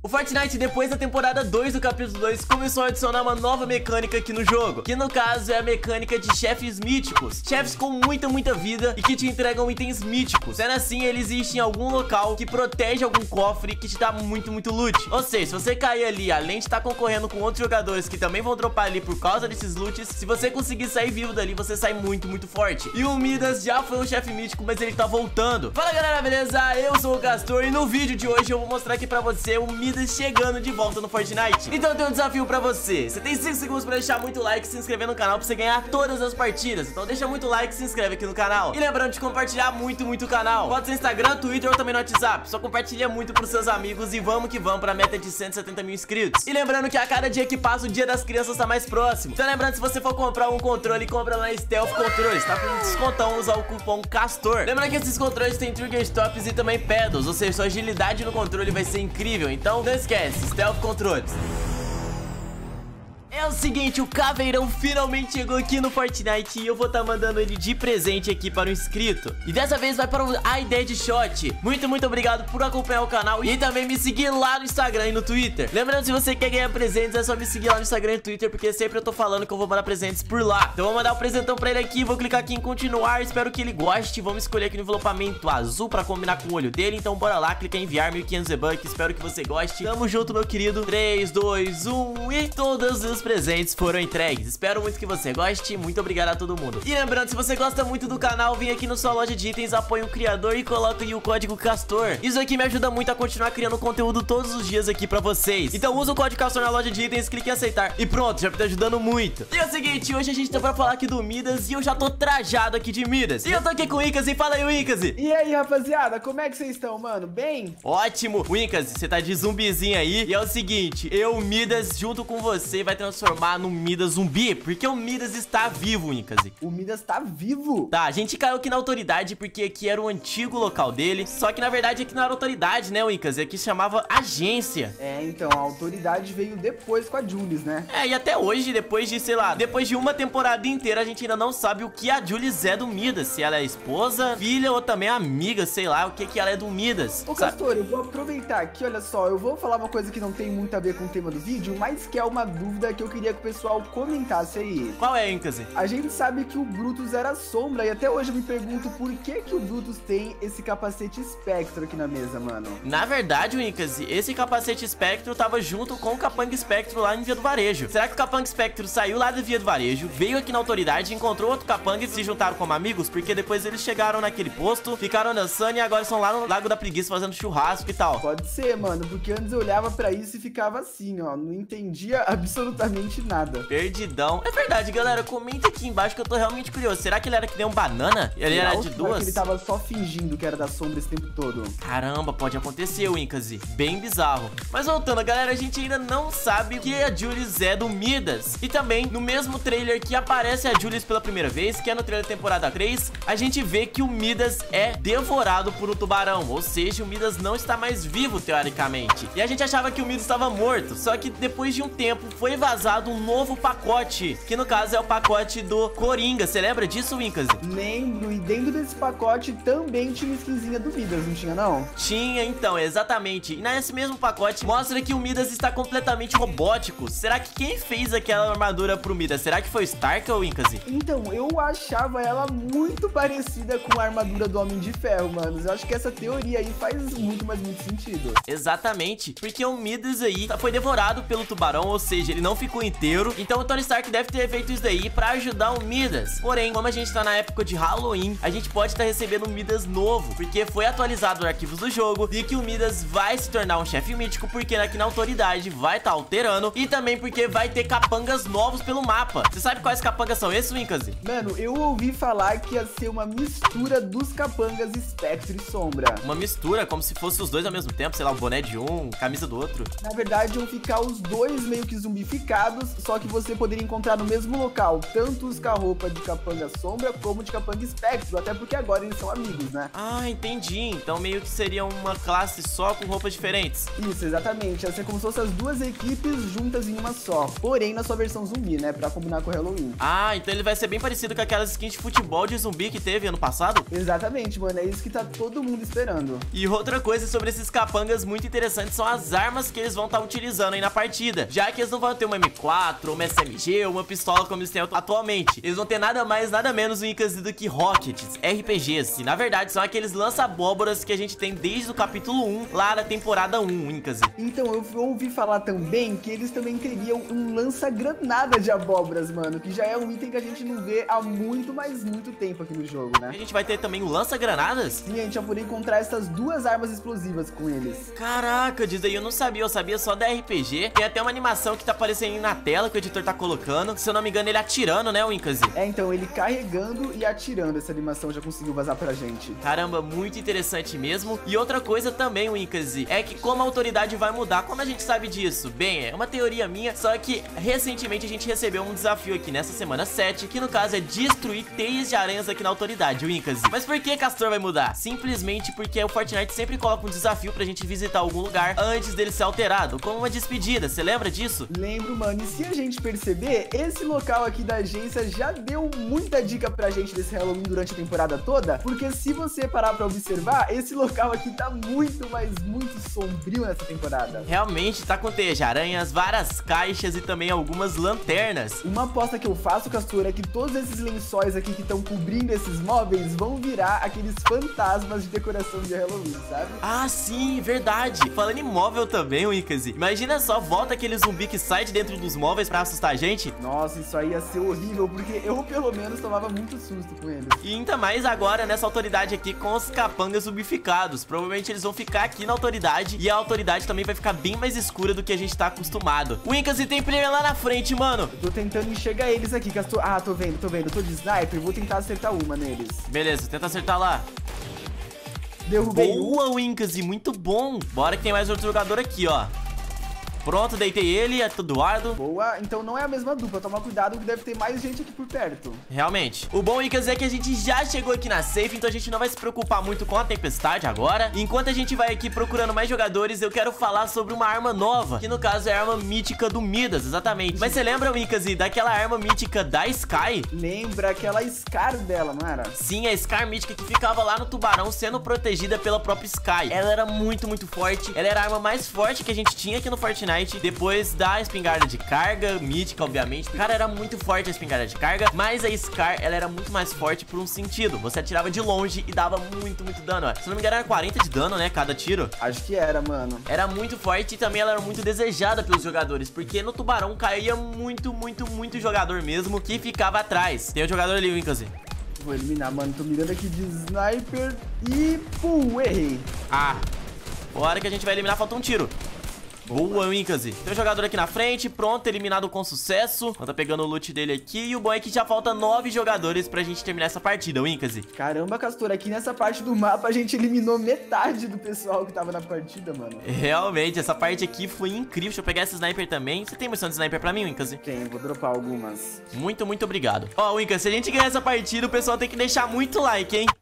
O Fortnite, depois da temporada 2 do capítulo 2, começou a adicionar uma nova mecânica aqui no jogo, que no caso é a mecânica de chefes míticos. Chefes com muita vida e que te entregam itens míticos. Sendo assim, ele existe em algum local que protege algum cofre que te dá muito loot. Ou seja, se você cair ali, além de estar concorrendo com outros jogadores que também vão dropar ali por causa desses loots, se você conseguir sair vivo dali, você sai muito forte. E o Midas já foi um chefe mítico, mas ele tá voltando. Fala galera, beleza? Eu sou o Castor e no vídeo de hoje eu vou mostrar aqui pra você o Midas chegando de volta no Fortnite. Então eu tenho um desafio pra você. Você tem 5 segundos pra deixar muito like e se inscrever no canal pra você ganhar todas as partidas. Então deixa muito like e se inscreve aqui no canal. E lembrando de compartilhar muito o canal. Pode ser no Instagram, Twitter ou também no WhatsApp. Só compartilha muito pros seus amigos e vamos que vamos pra meta de 170 mil inscritos. E lembrando que a cada dia que passa o dia das crianças tá mais próximo. Então lembrando, se você for comprar um controle, compra lá na Stealth Controles. Tá com um descontão, usar o cupom CASTOR. Lembrando que esses controles tem trigger stops e também pedals. Ou seja, sua agilidade no controle vai ser incrível. Então não esquece, Stealth Controles. É o seguinte, o Caveirão finalmente chegou aqui no Fortnite e eu vou estar mandando ele de presente aqui para o inscrito. E dessa vez vai para o iDeadShot. Muito obrigado por acompanhar o canal e também me seguir lá no Instagram e no Twitter. Lembrando, se você quer ganhar presentes, é só me seguir lá no Instagram e no Twitter, porque sempre eu tô falando que eu vou mandar presentes por lá. Então eu vou mandar um presentão pra ele aqui, vou clicar aqui em continuar, espero que ele goste. Vamos escolher aqui no envelopamento azul pra combinar com o olho dele. Então bora lá, clica em enviar 1500 V-Bucks, espero que você goste. Tamo junto, meu querido. 3, 2, 1 e todos os presentes foram entregues. Espero muito que você goste. Muito obrigado a todo mundo. E lembrando, se você gosta muito do canal, vem aqui no sua loja de itens, apoie o criador e coloque aí o código CASTOR. Isso aqui me ajuda muito a continuar criando conteúdo todos os dias aqui pra vocês. Então usa o código CASTOR na loja de itens, clique em aceitar e pronto, já tá ajudando muito. E é o seguinte, hoje a gente tá pra falar aqui do Midas e eu já tô trajado aqui de Midas. E eu tô aqui com o Ickazy. Fala aí, o Ickazy. E aí, rapaziada, como é que vocês estão, mano? Bem? Ótimo. O Ickazy, você tá de zumbizinho aí. E é o seguinte, eu, o Midas, junto com você, vai transformar no Midas zumbi, porque o Midas está vivo, Ickazy. O Midas tá vivo? Tá, a gente caiu aqui na autoridade porque aqui era o antigo local dele. Só que na verdade aqui não era autoridade, né, Ickazy? Aqui chamava agência. É, então, a autoridade veio depois com a Julius, né? É, e até hoje, depois de, sei lá, depois de uma temporada inteira, a gente ainda não sabe o que a Julius é do Midas. Se ela é esposa, filha ou também amiga, sei lá, o que ela é do Midas. Ô, Castor, eu vou aproveitar aqui, olha só, eu vou falar uma coisa que não tem muito a ver com o tema do vídeo, mas que é uma dúvida que eu queria que o pessoal comentasse aí. Qual é, Ickazy? A gente sabe que o Brutus era sombra e até hoje eu me pergunto por que o Brutus tem esse capacete espectro aqui na mesa, mano. Na verdade, Ickazy, esse capacete espectro tava junto com o capanga espectro lá em Via do Varejo. Será que o capanga espectro saiu lá da Via do Varejo, veio aqui na autoridade, encontrou outro capanga e se juntaram como amigos? Porque depois eles chegaram naquele posto, ficaram dançando e agora estão lá no Lago da Preguiça fazendo churrasco e tal. Pode ser, mano, porque antes eu olhava pra isso e ficava assim, ó, não entendia absolutamente nada. Perdidão. É verdade, galera, comenta aqui embaixo que eu tô realmente curioso. Será que ele era que nem um banana? Ele era de duas? Ele tava só fingindo que era da sombra esse tempo todo. Caramba, pode acontecer, Ickazy. Bem bizarro. Mas voltando, galera, a gente ainda não sabe o que a Julius é do Midas. E também, no mesmo trailer que aparece a Julius pela primeira vez, que é no trailer temporada 3, a gente vê que o Midas é devorado por um tubarão. Ou seja, o Midas não está mais vivo, teoricamente. E a gente achava que o Midas estava morto. Só que depois de um tempo, foi vazado um novo pacote, que no caso é o pacote do Coringa. Você lembra disso, Ickazy? Lembro, e dentro desse pacote também tinha uma skinzinha do Midas, não tinha não? Tinha, então, exatamente. E nesse mesmo pacote mostra que o Midas está completamente robótico. Será que quem fez aquela armadura pro Midas? Será que foi o Stark ou o Ickazy? Então, eu achava ela muito parecida com a armadura do Homem de Ferro, mano. Eu acho que essa teoria aí faz muito sentido. Exatamente, porque o Midas aí foi devorado pelo tubarão, ou seja, ele não ficou inteiro. Então o Tony Stark deve ter feito isso daí pra ajudar o Midas. Porém, como a gente tá na época de Halloween, a gente pode estar recebendo um Midas novo, porque foi atualizado os arquivos do jogo e que o Midas vai se tornar um chefe mítico, porque aqui na autoridade vai estar alterando, e também porque vai ter capangas novos pelo mapa. Você sabe quais capangas são esses, Ickazy? Mano, eu ouvi falar que ia ser uma mistura dos capangas Espectro e Sombra. Uma mistura, como se fosse os dois ao mesmo tempo, sei lá, o boné de um, camisa do outro. Na verdade, iam ficar os dois meio que zumbificados duplicados, só que você poderia encontrar no mesmo local tanto os com a roupa de Capanga Sombra como de Capanga Espectro, até porque agora eles são amigos, né? Ah, entendi. Então meio que seria uma classe só com roupas diferentes. Isso, exatamente. Ia ser como se fossem as duas equipes juntas em uma só, porém na sua versão zumbi, né? Pra combinar com o Halloween. Ah, então ele vai ser bem parecido com aquelas skins de futebol de zumbi que teve ano passado? Exatamente, mano. É isso que tá todo mundo esperando. E outra coisa sobre esses capangas muito interessantes são as armas que eles vão estar utilizando aí na partida. Já que eles não vão ter uma M4, uma SMG ou uma pistola como eles têm atualmente. Eles vão ter nada mais, nada menos do que rockets, RPGs. E na verdade são aqueles lança-abóboras que a gente tem desde o capítulo 1, lá na temporada 1, Incasi. Então, eu ouvi falar também que eles também teriam um lança-granada de abóboras, mano. Que já é um item que a gente não vê há muito, mas muito tempo aqui no jogo, né? A gente vai ter também o lança-granadas? Sim, a gente vai poder encontrar essas duas armas explosivas com eles. Caraca, diz aí, eu não sabia, eu sabia só da RPG. Tem até uma animação que tá aparecendo aí na tela que o editor tá colocando. Se eu não me engano, ele atirando, né, o Incasi? É, então, ele carregando e atirando. Essa animação já conseguiu vazar pra gente. Caramba, muito interessante mesmo. E outra coisa também, o Incasi, é que como a autoridade vai mudar, como a gente sabe disso? Bem, é uma teoria minha, só que recentemente a gente recebeu um desafio aqui nessa semana 7, que no caso é destruir teias de aranhas aqui na autoridade, o Incasi. Mas por que Castor vai mudar? Simplesmente porque o Fortnite sempre coloca um desafio pra gente visitar algum lugar antes dele ser alterado, como uma despedida, você lembra disso? Lembro, mano, e se a gente perceber, esse local aqui da agência já deu muita dica pra gente desse Halloween durante a temporada toda, porque se você parar pra observar, esse local aqui tá muito, mas muito sombrio nessa temporada. Realmente tá com teias de aranhas, várias caixas e também algumas lanternas. Uma aposta que eu faço, Castor, é que todos esses lençóis aqui que estão cobrindo esses móveis vão virar aqueles fantasmas de decoração de Halloween, sabe? Ah, sim, verdade. Falando em móvel também, o Incasi, imagina só, volta aquele zumbi que sai de dentro dos móveis pra assustar a gente. Nossa, isso aí ia ser horrível, porque eu pelo menos tomava muito susto com eles. E ainda mais agora nessa autoridade aqui com os capangas zumbificados. Provavelmente eles vão ficar aqui na autoridade e a autoridade também vai ficar bem mais escura do que a gente tá acostumado. O Incasi tem player lá na frente, mano. Eu tô tentando enxergar eles aqui, Castor. Ah, tô vendo. Eu tô de sniper, vou tentar acertar uma neles. Beleza, tenta acertar lá. Derrubei um. Boa, Incasi, muito bom. Bora que tem mais outro jogador aqui, ó. Pronto, deitei ele, é tudo Eduardo. Boa, então não é a mesma dupla, toma cuidado que deve ter mais gente aqui por perto. Realmente. O bom, Incasi, é que a gente já chegou aqui na safe, então a gente não vai se preocupar muito com a tempestade agora. Enquanto a gente vai aqui procurando mais jogadores, eu quero falar sobre uma arma nova, que no caso é a arma mítica do Midas, exatamente. Mas você lembra, Incasi, daquela arma mítica da Sky? Lembra aquela Scar dela, não era? Sim, a Scar mítica que ficava lá no tubarão sendo protegida pela própria Sky. Ela era muito, muito forte. Ela era a arma mais forte que a gente tinha aqui no Fortnite. Depois da espingarda de carga, mítica, obviamente. Cara, era muito forte a espingarda de carga, mas a Scar, ela era muito mais forte por um sentido. Você atirava de longe e dava muito, muito dano, ó. Se não me engano, era 40 de dano, né, cada tiro. Acho que era, mano. Era muito forte e também ela era muito desejada pelos jogadores, porque no tubarão caía muito, muito, muito jogador mesmo que ficava atrás. Tem um jogador ali, o Incasi. Vou eliminar, mano. Tô mirando aqui de sniper e... pum, errei. Ah, hora que a gente vai eliminar, falta um tiro. Boa, Incasi. Tem um jogador aqui na frente, pronto, eliminado com sucesso. Tá pegando o loot dele aqui. E o bom é que já falta 9 jogadores pra gente terminar essa partida, o Incasi. Caramba, Castor, aqui nessa parte do mapa a gente eliminou metade do pessoal que tava na partida, mano. Realmente, essa parte aqui foi incrível. Deixa eu pegar esse sniper também. Você tem munição de sniper pra mim, Incasi? Tem, vou dropar algumas. Muito, muito obrigado. Ó, Incasi, se a gente ganhar essa partida, o pessoal tem que deixar muito like, hein?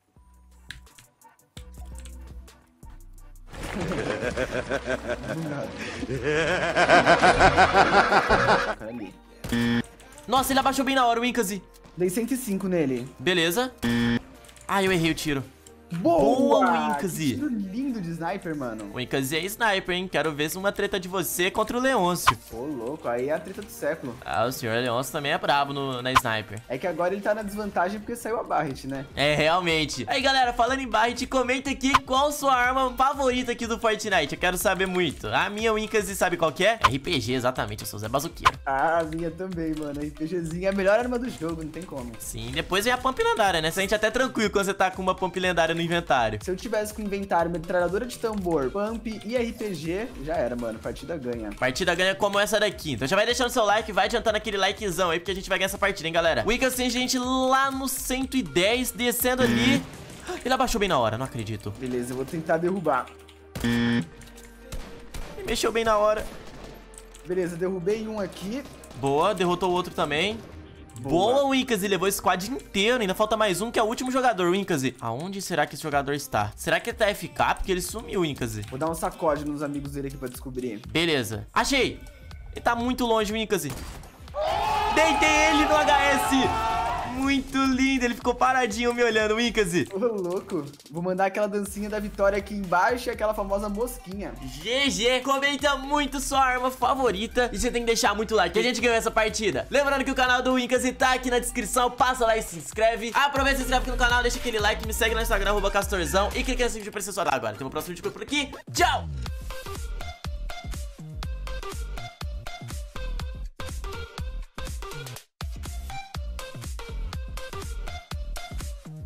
Nossa, ele abaixou bem na hora, o Incasi. Dei 105 nele. Beleza. Ah, eu errei o tiro. Boa, Incasi. Que tiro lindo de sniper, mano. O Incasi é sniper, hein? Quero ver uma treta de você contra o Leôncio. Ô, louco, aí é a treta do século. Ah, o senhor Leôncio também é brabo na sniper. É que agora ele tá na desvantagem porque saiu a Barret, né? É, realmente. Aí, galera, falando em Barret, comenta aqui qual sua arma favorita aqui do Fortnite. Eu quero saber muito. A minha, o Incasi, sabe qual que é? RPG, exatamente. Eu sou o Zé Bazuqueiro. Ah, a minha também, mano. A RPGzinha é a melhor arma do jogo, não tem como. Sim, depois vem a Pump lendária, né? Você sente até tranquilo quando você tá com uma Pump lendária no inventário. Se eu tivesse com inventário, metralhadora de tambor, pump e RPG, já era, mano. Partida ganha. Partida ganha como essa daqui. Então já vai deixando seu like, vai adiantando aquele likezão aí, porque a gente vai ganhar essa partida, hein, galera. O Incasi tem gente lá no 110, descendo ali. Ele abaixou bem na hora, não acredito. Beleza, eu vou tentar derrubar. Ele mexeu bem na hora. Beleza, derrubei um aqui. Boa, derrotou o outro também. Boa, Winkzy, levou esse squad inteiro. Ainda falta mais um, que é o último jogador, Winkzy. Aonde será que esse jogador está? Será que ele tá FK? Porque ele sumiu, Winkzy. Vou dar um sacode nos amigos dele aqui pra descobrir. Beleza. Achei. Ele tá muito longe, Winkzy. Deitei ele no HS. Muito lindo. Ele ficou paradinho me olhando, Winkzy. Ô, louco. Vou mandar aquela dancinha da vitória aqui embaixo e aquela famosa mosquinha. GG. Comenta muito sua arma favorita. E você tem que deixar muito like que a gente ganhou essa partida. Lembrando que o canal do Winkzy tá aqui na descrição. Passa lá e se inscreve. Aproveita e se inscreve aqui no canal. Deixa aquele like. Me segue no Instagram, @castorzão. E clica nesse vídeo pra ser só agora. Tem um próximo vídeo por aqui. Tchau.